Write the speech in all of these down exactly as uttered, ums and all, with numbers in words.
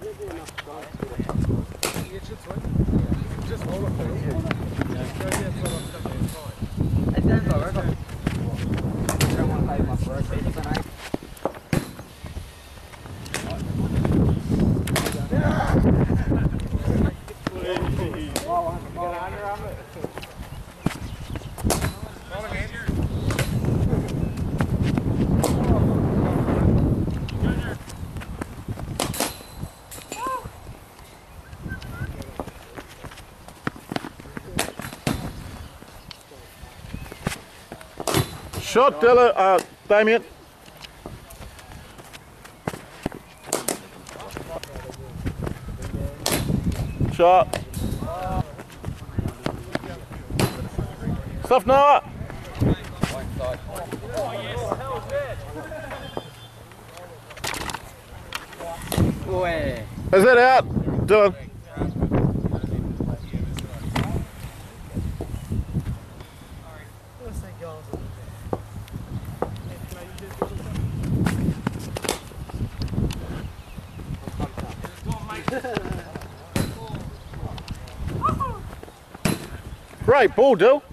Just hold it there. It sounds like I don't want to pay my work, but it's an Shot, Dilla, uh, Damien. Shot. Stuff Noah. Is that out? Dylan. Great ball, Dill.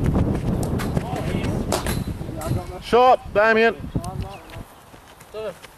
Shot, Damien.